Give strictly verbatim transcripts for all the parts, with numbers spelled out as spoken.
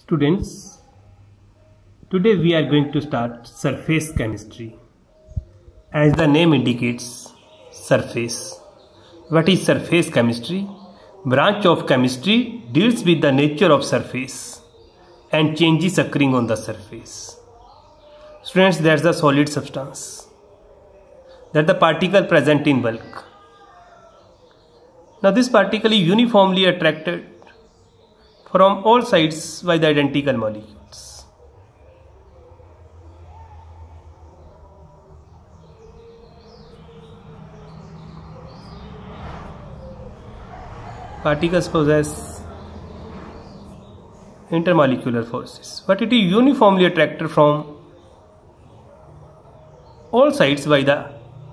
Students, today we are going to start surface chemistry. As the name indicates, surface. What is surface chemistry? Branch of chemistry deals with the nature of surface and changes occurring on the surface. Students, that's the solid substance. That's the particle present in bulk. Now this particle is uniformly attracted from all sides by the identical molecules. Particles possess intermolecular forces, but it is uniformly attracted from all sides by the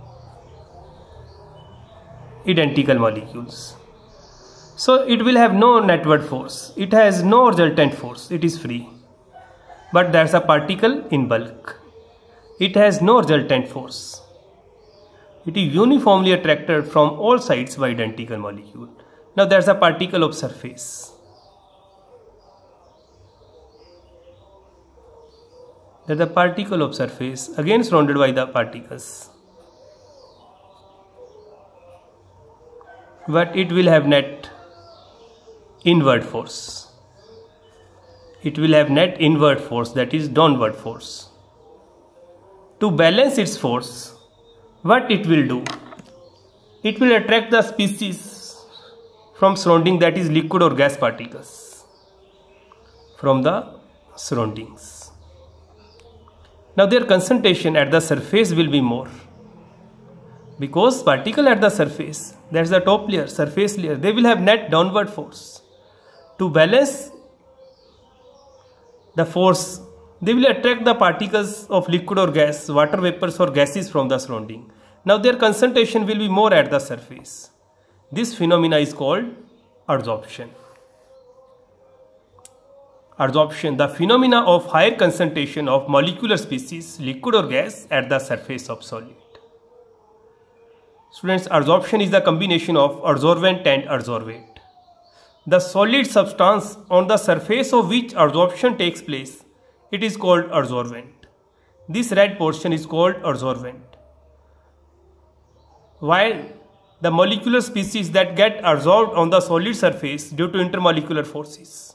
identical molecules. So it will have no network force, it has no resultant force, it is free. But there's a particle in bulk, it has no resultant force. It is uniformly attracted from all sides by identical molecule. Now there's a particle of surface. There's a particle of surface again surrounded by the particles. But it will have net inward force. It will have net inward force, that is downward force. To balance its force, what it will do? It will attract the species from surrounding, that is liquid or gas particles from the surroundings. Now their concentration at the surface will be more, because particle at the surface, that's the top layer, surface layer, they will have net downward force. To balance the force, they will attract the particles of liquid or gas, water vapors or gases from the surrounding. Now their concentration will be more at the surface. This phenomena is called adsorption. Adsorption, the phenomena of higher concentration of molecular species, liquid or gas, at the surface of solid. Students, adsorption is the combination of adsorbent and adsorbate. The solid substance on the surface of which adsorption takes place, it is called adsorbent. This red portion is called adsorbent. While the molecular species that get adsorbed on the solid surface due to intermolecular forces.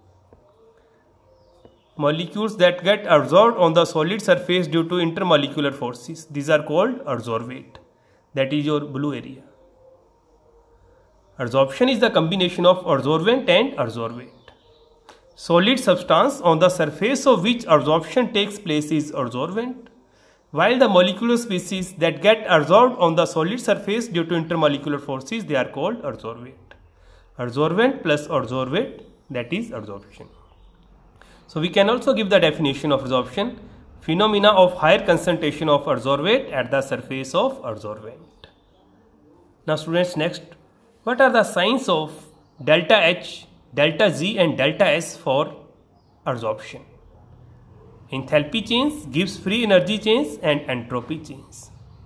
Molecules that get adsorbed on the solid surface due to intermolecular forces, these are called adsorbate. That is your blue area. Adsorption is the combination of adsorbent and adsorbate. Solid substance on the surface of which adsorption takes place is adsorbent, while the molecular species that get adsorbed on the solid surface due to intermolecular forces, they are called adsorbate. Adsorbent plus adsorbate, that is adsorption. So we can also give the definition of adsorption: phenomena of higher concentration of adsorbate at the surface of adsorbent. Now students, next, what are the signs of delta H, delta G and delta S for adsorption? Enthalpy change gives free energy change and entropy change.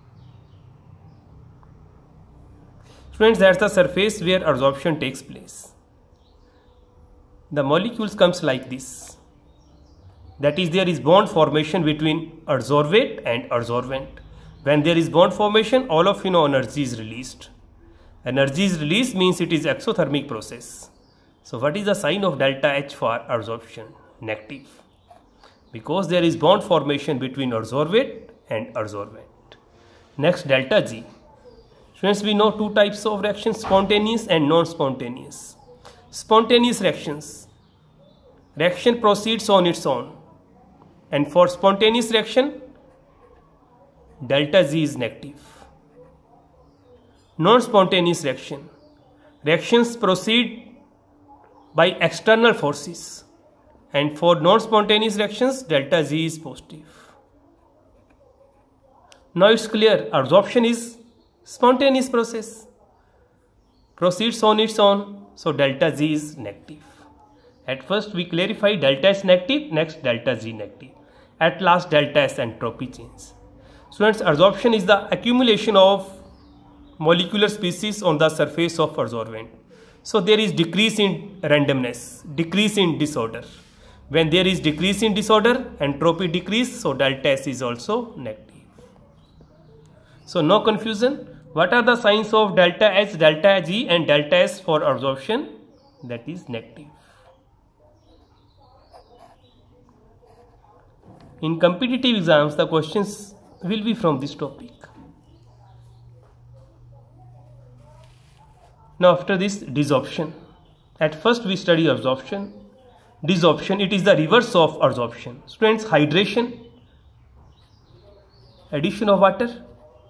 Students, that's the surface where adsorption takes place. The molecules comes like this. That is, there is bond formation between adsorbate and adsorbent. When there is bond formation, all of you know energy is released. Energy is released means it is exothermic process. So what is the sign of delta H for adsorption? Negative. Because there is bond formation between adsorbate and adsorbent. Next, delta G. Students, we know two types of reactions, spontaneous and non-spontaneous. Spontaneous reactions. Reaction proceeds on its own. And for spontaneous reaction, delta G is negative. Non-spontaneous reaction. Reactions proceed by external forces. And for non-spontaneous reactions, delta G is positive. Now it's clear, adsorption is spontaneous process. Proceeds on its own, so delta G is negative. At first we clarify delta S negative, next delta G negative. At last delta S entropy change. Students, adsorption is the accumulation of molecular species on the surface of adsorbent. So there is decrease in randomness, decrease in disorder. When there is decrease in disorder, entropy decrease, so delta S is also negative. So no confusion. What are the signs of delta H, delta G and delta S for absorption? That is negative. In competitive exams, the questions will be from this topic. Now after this, desorption. At first we study absorption. Desorption, it is the reverse of absorption. Students, hydration, addition of water,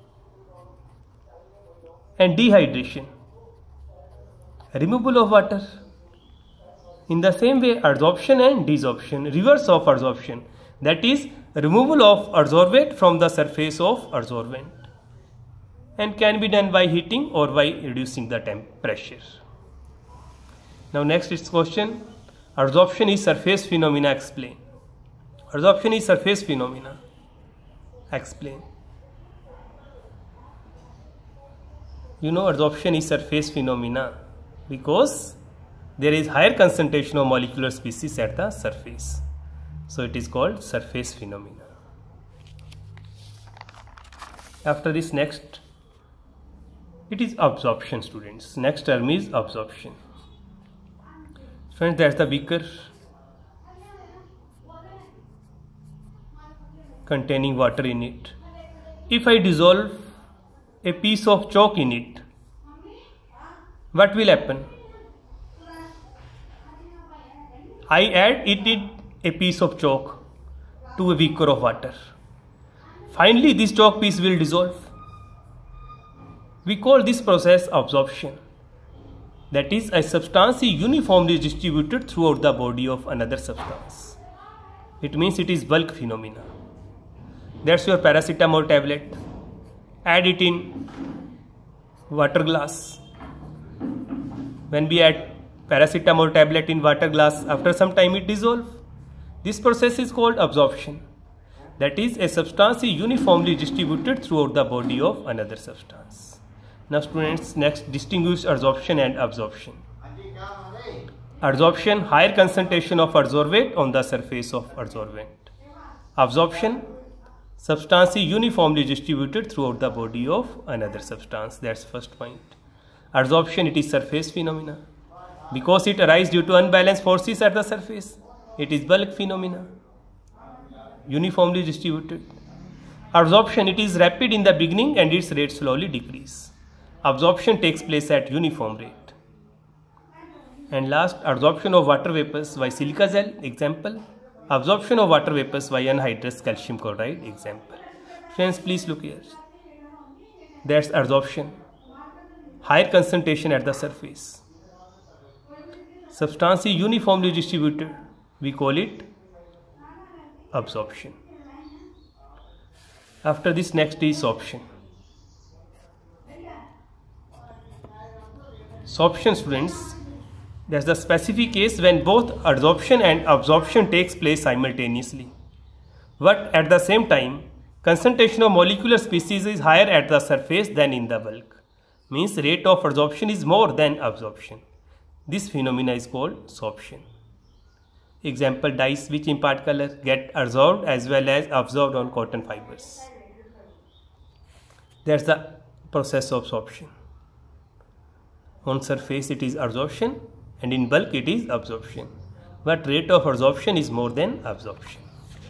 and dehydration, removal of water. In the same way, adsorption and desorption, reverse of adsorption, that is removal of adsorbate from the surface of adsorbent, and can be done by heating or by reducing the temperature. Now next is question, adsorption is surface phenomena, explain. Adsorption is surface phenomena, explain. You know, adsorption is surface phenomena because there is higher concentration of molecular species at the surface. So it is called surface phenomena. After this, next, it is absorption, students. Next term is absorption. Friends, that's the beaker containing water in it. If I dissolve a piece of chalk in it, what will happen? I add it in a piece of chalk to a beaker of water. Finally, this chalk piece will dissolve. We call this process absorption. That is, a substance is uniformly distributed throughout the body of another substance. It means it is bulk phenomena. That's your paracetamol tablet. Add it in water glass. When we add paracetamol tablet in water glass, after some time it dissolves. This process is called absorption. That is, a substance is uniformly distributed throughout the body of another substance. Now students, next, distinguish adsorption and absorption. Adsorption, higher concentration of adsorbate on the surface of adsorbent. Absorption, substance is uniformly distributed throughout the body of another substance. That's first point. Adsorption, it is surface phenomena. Because it arises due to unbalanced forces at the surface. It is bulk phenomena. Uniformly distributed. Absorption, it is rapid in the beginning and its rate slowly decrease. Absorption takes place at uniform rate. And last, adsorption of water vapors by silica gel, example. Absorption of water vapors by anhydrous calcium chloride, example. Friends, please look here. That's adsorption. Higher concentration at the surface. Substance is uniformly distributed. We call it absorption. After this, next is sorption. Sorption, students, that's the specific case when both adsorption and absorption takes place simultaneously. But at the same time, concentration of molecular species is higher at the surface than in the bulk. Means rate of adsorption is more than absorption. This phenomena is called sorption. Example, dyes which impart color get adsorbed as well as absorbed on cotton fibers. That's the process of sorption. On surface it is adsorption and in bulk it is absorption. But rate of adsorption is more than absorption.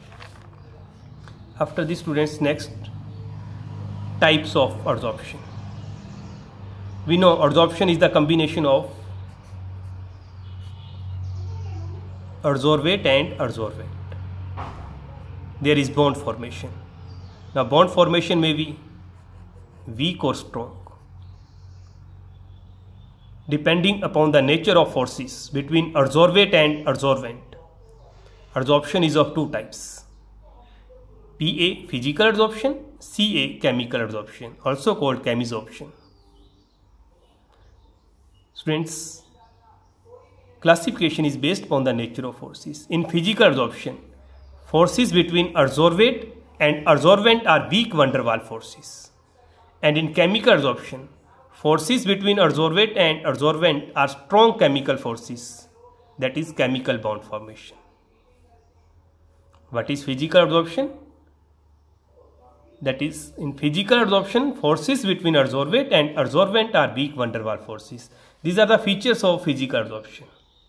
After this, students, next, types of adsorption. We know adsorption is the combination of adsorbate and adsorbent. There is bond formation. Now bond formation may be weak or strong, depending upon the nature of forces between adsorbate and adsorbent. Adsorption is of two types. P A, physical adsorption, C A, chemical adsorption, also called chemisorption. Students, classification is based upon the nature of forces. In physical adsorption, forces between adsorbate and adsorbent are weak van der Waals forces. And in chemical adsorption, forces between adsorbate and adsorbent are strong chemical forces, that is chemical bond formation. What is physical absorption? That is, in physical absorption, forces between adsorbate and adsorbent are weak van der Waals forces. These are the features of physical absorption.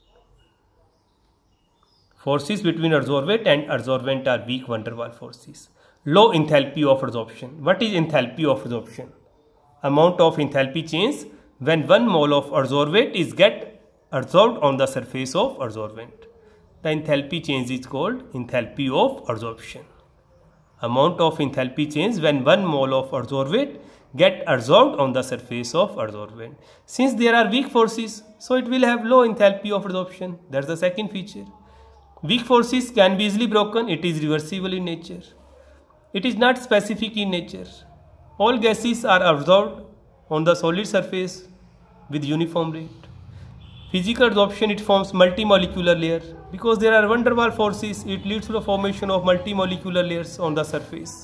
Forces between adsorbate and adsorbent are weak van der Waals forces. Low enthalpy of adsorption. What is enthalpy of adsorption? Amount of enthalpy change when one mole of adsorbate is get adsorbed on the surface of adsorbent. The enthalpy change is called enthalpy of adsorption. Amount of enthalpy change when one mole of adsorbate get adsorbed on the surface of adsorbent. Since there are weak forces, so it will have low enthalpy of adsorption. That's the second feature. Weak forces can be easily broken. It is reversible in nature. It is not specific in nature. All gases are absorbed on the solid surface with uniform rate. Physical absorption, it forms multimolecular layer. Because there are van der Waals forces, it leads to the formation of multimolecular layers on the surface.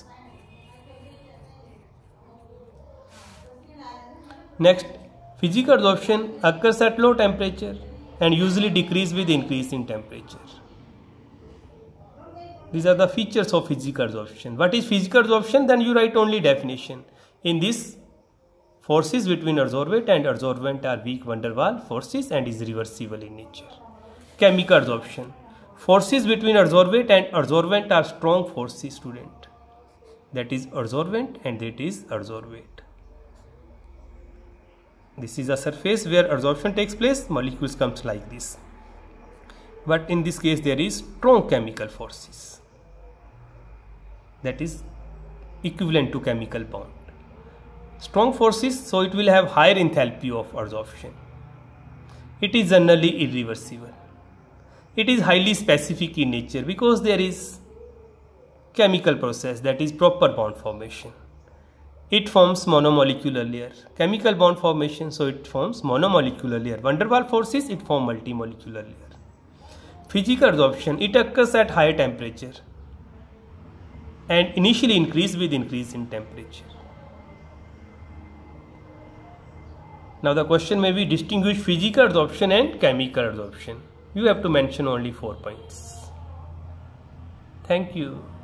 Next, physical absorption occurs at low temperature and usually decrease with increase in temperature. These are the features of physical absorption. What is physical absorption? Then you write only definition. In this, forces between adsorbate and adsorbent are weak van der Waals forces and is reversible in nature. Chemical absorption. Forces between adsorbate and adsorbent are strong forces, student. That is adsorbent and that is adsorbate. This is a surface where adsorption takes place. Molecules comes like this. But in this case there is strong chemical forces. That is equivalent to chemical bond. Strong forces, so it will have higher enthalpy of adsorption. It is generally irreversible. It is highly specific in nature because there is chemical process, that is proper bond formation. It forms monomolecular layer. Chemical bond formation, so it forms monomolecular layer. Van der Waals forces, it forms multimolecular layer. Physical absorption, it occurs at higher temperature and initially increase with increase in temperature. Now the question may be distinguish physical absorption and chemical absorption. You have to mention only four points. Thank you.